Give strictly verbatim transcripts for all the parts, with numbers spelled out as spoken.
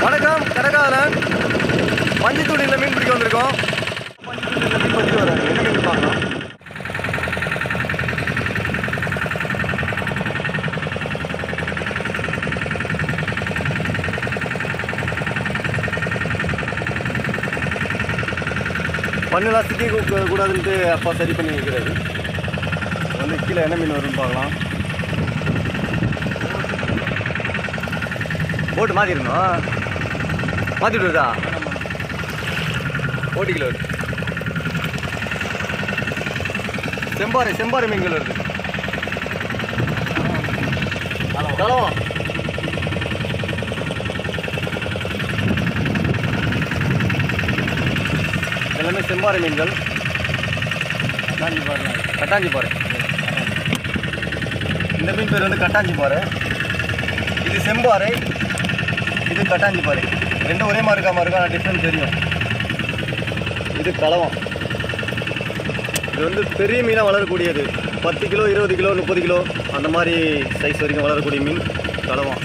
வணக்கம், கடகாதன். பஞ்சித்தூண்டில் மீன் பிடிக்க வந்திருக்கோம். பஞ்சித்தூண்டில் மீன் பற்றி வர என்ன மீன் பார்க்கலாம். பண்ணலாம் சிக்க கூடாதுன்ட்டு அப்பா சரி பண்ணி வைக்கிறாரு. வந்து கீழே என்ன மீன் வரும்னு பார்க்கலாம். போட்டு மாற்றிடணும். மாற்றிட்டு வருதா? ஓட்டிக்கில் வருது. செம்பாறை செம்பாறை மீன்கள் வருது. தளவா எல்லாமே செம்பாறை மீன்கள். கட்டாஞ்சி பாறை. கட்டாஞ்சி பாறை. இந்த மீன் பேர் வந்து கட்டாஞ்சி பாறை. இது செம்பாறை, இது கட்டாஞ்சி பாறை. ரெண்டும் ஒரே மாதிரி இருக்காமல் இருக்கா, ஆனால் டிஃப்ரெண்ட் தெரியும். இது கலவம். இது வந்து பெரிய மீனாக வளரக்கூடியது. பத்து கிலோ இருபது கிலோ முப்பது கிலோ அந்த மாதிரி சைஸ் வரைக்கும் வளரக்கூடிய மீன் கலவம்.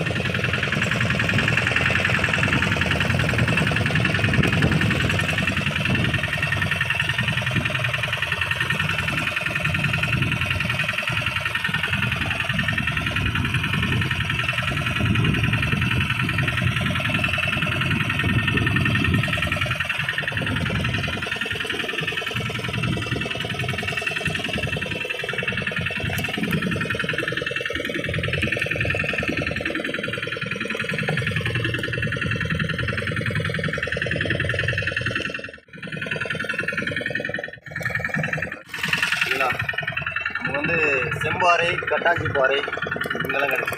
நம்ம வந்து செம்பாறை, கட்டாஞ்சி பாறை இங்கெல்லாம் கிடைக்கும்.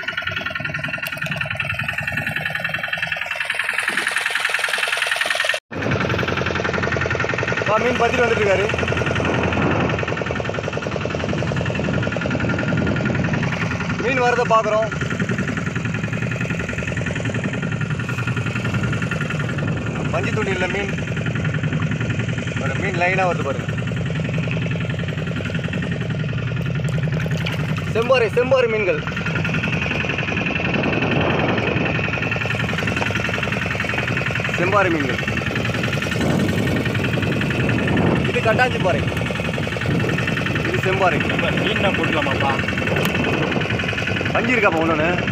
மீன் பத்திட்டு வந்துட்டு இருக்காரு. மீன் வரதை பார்க்குறோம். பஞ்சு தூண்டில் மீன் ஒரு மீன் லைனாக வருது பாருங்க. செம்பாறை செம்பாறை மீன்கள். செம்பாறை மீன்கள். இது கட்டாஞ்சி பாறை, இது செம்பாறை. மீன் தான் போட்டுக்கலாமாப்பா? பஞ்சு இருக்காப்பா ஒன்று